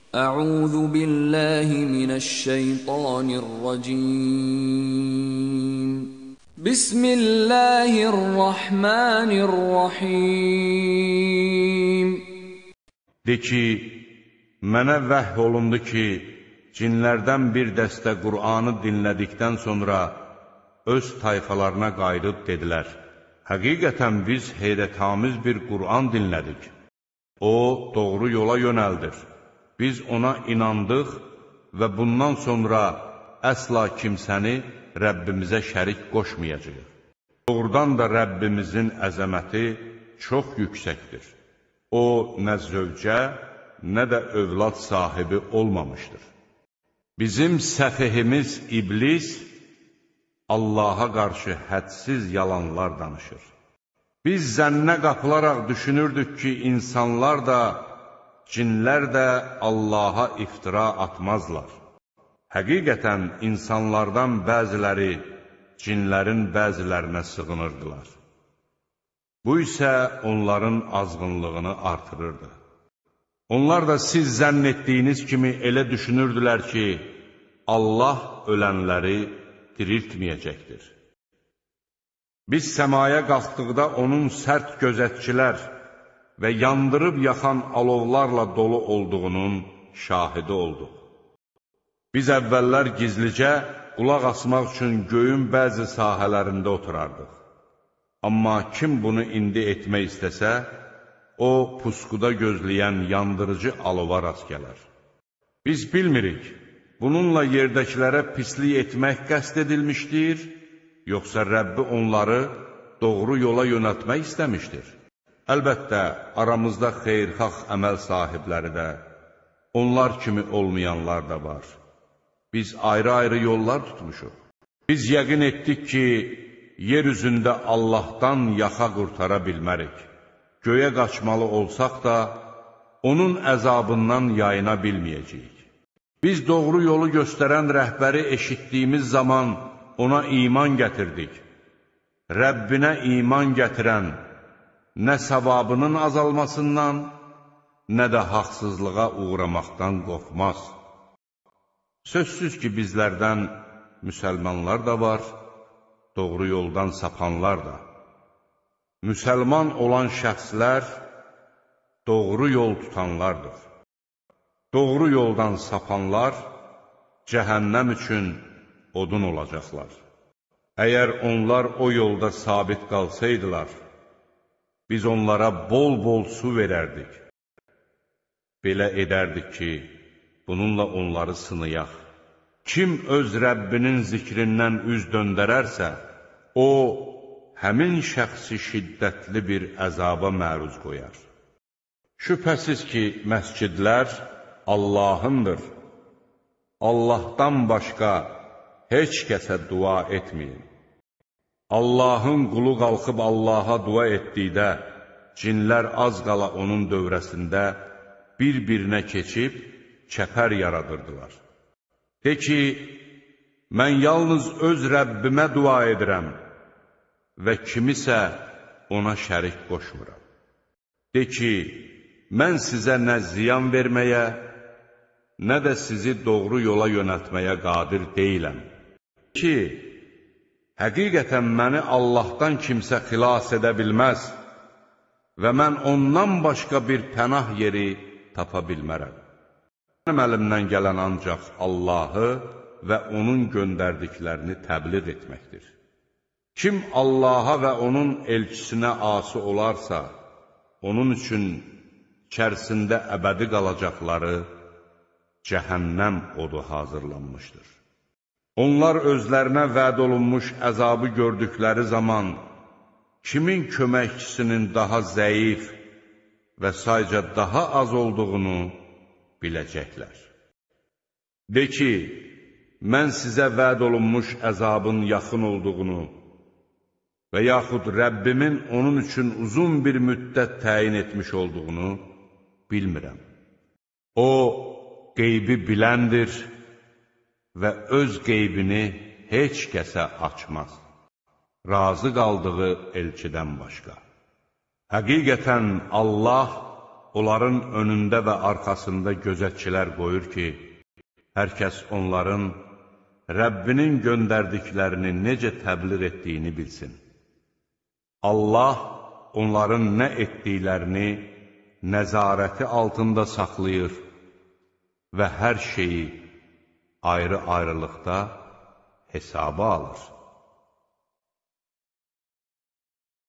أعوذ بالله من الشيطان الرجيم. بسم الله الرحمن الرحيم. De ki, mənə vəhy olundu ki, cinlərdən bir dəstə Qur'anı dinlədikdən sonra öz tayfalarına qayıdıb dedilər: Həqiqətən biz heyrətamiz bir Qur'an dinlədik. O, doğru yola yönəldir. Biz ona inandıq və bundan sonra əsla kimsəni Rəbbimizə şərik qoşmayacağıq. Doğrudan da Rəbbimizin əzəməti çox yüksəkdir. O, nə zövcə, nə də övlad sahibi olmamışdır. Bizim səfehimiz iblis Allaha qarşı hədsiz yalanlar danışır. Biz zənnə qapılaraq düşünürdük ki, insanlar da, cinlər də Allaha iftira atmazlar. Həqiqətən insanlardan bəziləri cinlərin bəzilərinə sığınırdılar. Bu isə onların azğınlığını artırırdı. Onlar da siz zənn etdiyiniz kimi elə düşünürdülər ki, Allah ölənləri diriltməyəcəkdir. Biz səmaya qalxdıqda onun sərt gözətçilər və yandırıb yaxan alovlarla dolu olduğunun şahidi olduq. Biz əvvəllər gizlicə qulaq asmaq üçün göyün bəzi sahələrində oturardıq. Amma kim bunu indi etmək istəsə, o pusquda gözləyən yandırıcı alova rast gələr. Biz bilmirik, bununla yerdəkilərə pislik etmək qəsd edilmişdir, yoxsa Rəbbi onları doğru yola yönəltmək istəmişdir. Əlbəttə, aramızda xeyirxah əməl sahibləri də, onlar kimi olmayanlar da var. Biz ayrı-ayrı yollar tutmuşuq. Biz yəqin etdik ki, yer üzündə Allahdan yaxa qurtara bilmərik. Göyə qaçmalı olsaq da, onun əzabından yayına bilməyəcəyik. Biz doğru yolu göstərən rəhbəri eşitdiyimiz zaman ona iman gətirdik. Rəbbinə iman gətirən nə savabının azalmasından, nə də haqsızlığa uğramaqdan qorxmaz. Sözsüz ki, bizlərdən müsəlmanlar da var, doğru yoldan sapanlar da. Müsəlman olan şəxslər doğru yol tutanlardır. Doğru yoldan sapanlar cəhənnəm üçün odun olacaqlar. Əgər onlar o yolda sabit qalsaydılar, biz onlara bol-bol su verərdik. Belə edərdik ki, bununla onları sınayaq. Kim öz Rəbbinin zikrindən üz döndərərsə, o, həmin şəxsi şiddətli bir əzaba məruz qoyar. Şübhəsiz ki, məscidlər Allahındır. Allahdan başqa heç kəsə dua etməyin. Allahın qulu qalxıb Allaha dua etdikdə, cinlər az qala onun dövrəsində bir-birinə keçib, çəpər yaradırdılar. De ki, mən yalnız öz Rəbbimə dua edirəm və kimisə ona şərik qoşmuram. De ki, mən sizə nə ziyan verməyə, nə də sizi doğru yola yönəltməyə qadir deyiləm. Ki, həqiqətən məni Allahdan kimsə xilas edə bilməz və mən ondan başqa bir pənah yeri tapa bilmərəm. Mənim əlimdən gələn ancaq Allahı və onun göndərdiklərini təbliğ etməkdir. Kim Allaha və onun elçisinə asi olarsa, onun üçün içərisində əbədi qalacaqları cəhənnəm odu hazırlanmışdır. Onlar özlərinə vəd olunmuş əzabı gördükləri zaman kimin köməkçisinin daha zəif və sayca daha az olduğunu biləcəklər. De ki, mən sizə vəd olunmuş əzabın yaxın olduğunu və yaxud Rəbbimin onun üçün uzun bir müddət təyin etmiş olduğunu bilmirəm. O, qeybi biləndir və öz qeybini heç kəsə açmaz. Razı qaldığı elçidən başqa. Həqiqətən Allah onların önündə və arxasında gözətçilər qoyur ki, hər kəs onların Rəbbinin göndərdiklərini necə təbliğ etdiyini bilsin. Allah onların nə etdiklərini nəzarəti altında saxlayır və hər şeyi ayrı-ayrılıqda hesaba alır.